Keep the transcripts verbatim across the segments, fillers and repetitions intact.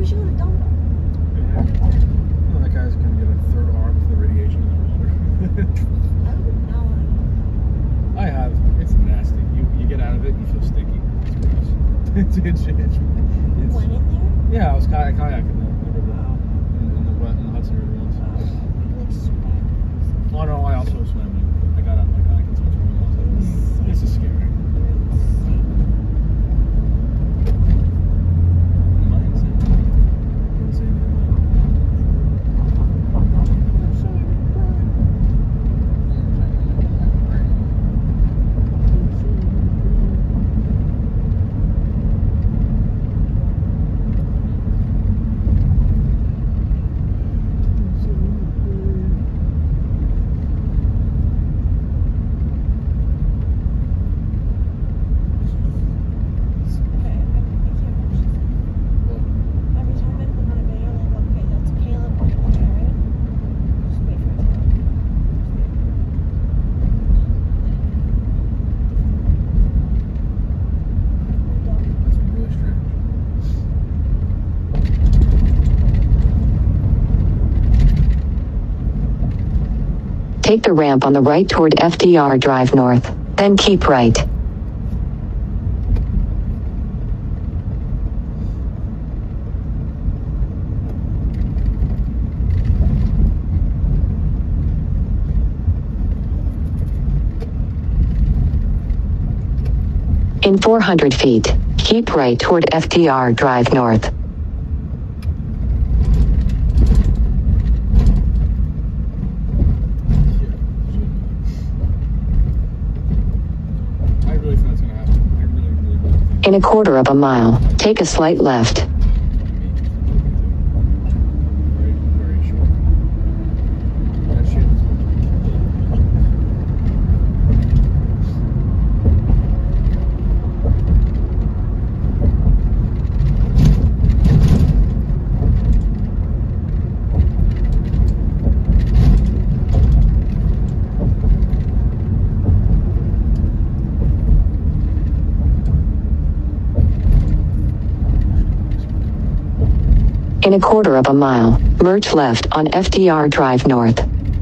should have done that. Yeah. Well, that guy's gonna get a third arm from the radiation in the water. I would know. I have. It's nasty. You you get out of it, and you feel sticky. It's gross. it's, it's, it's, it's, You went in there? yeah, I was kayak kayaking in the river, in, in the wet in the Hudson River once. Like swag. Oh no, I also swam. I got out my kayak and started swimming. I was like, mm, this is scary. Am I insane? I'm insane. Take the ramp on the right toward F D R Drive North, then keep right. In four hundred feet, keep right toward F D R Drive North. In a quarter of a mile, take a slight left. In a quarter of a mile, merge left on F D R Drive North.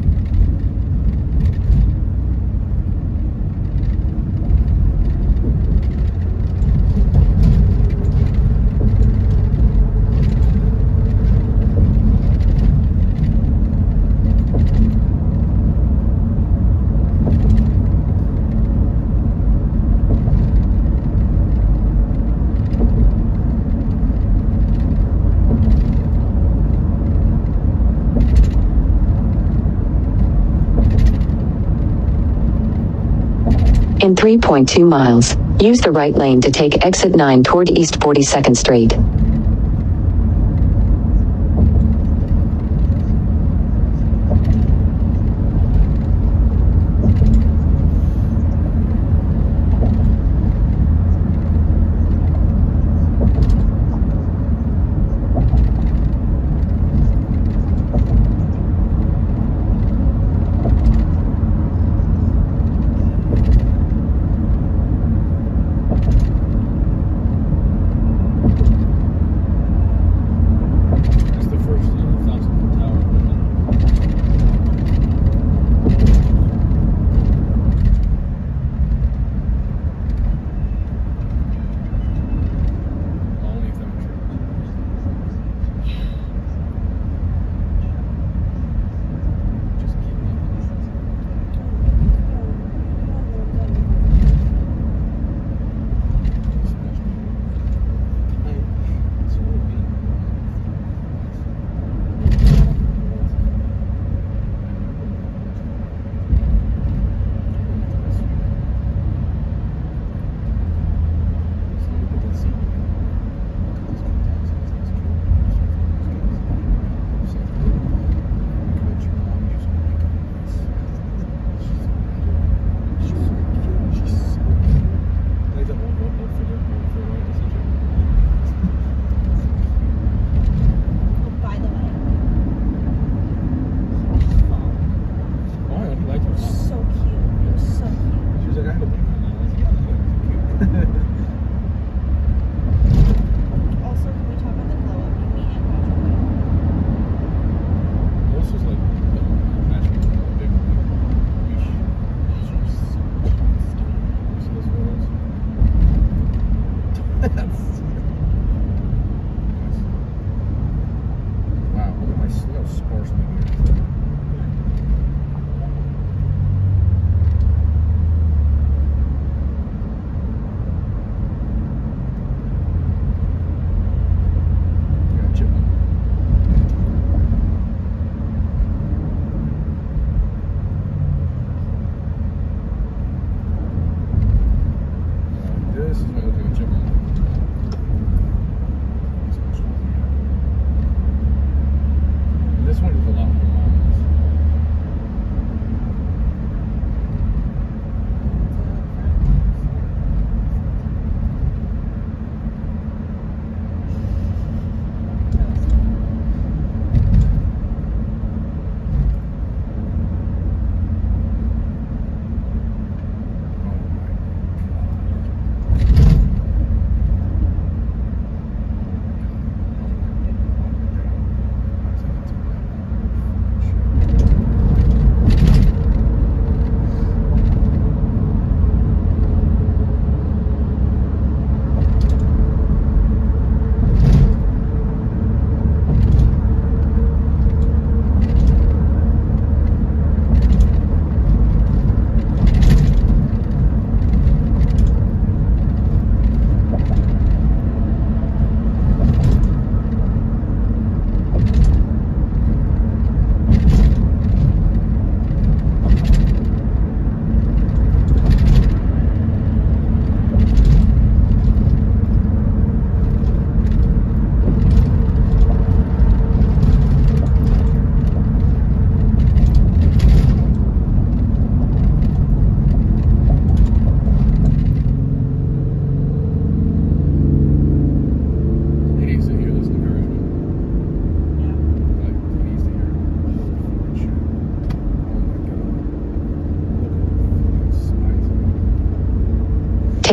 In three point two miles, use the right lane to take exit nine toward East forty-second Street.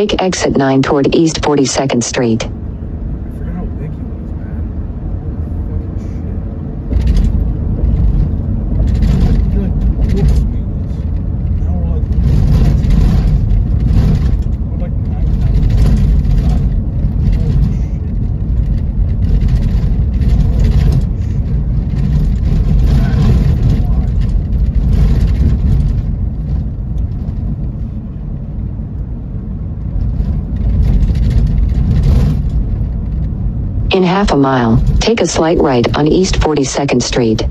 Take exit nine toward East forty-second Street. I forgot how big he was, man. Fucking shit. You're like, whoops, maintenance. Now we're like, we're like nine thousand. Holy shit. In half a mile, take a slight right on East forty-second Street.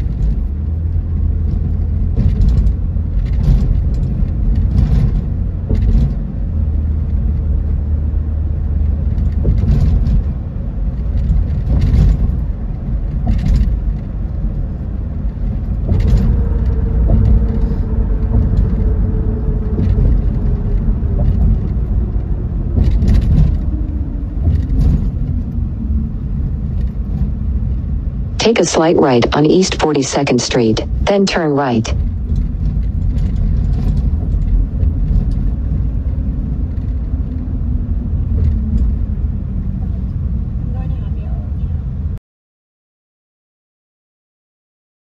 Take a slight right on East forty-second Street, then turn right.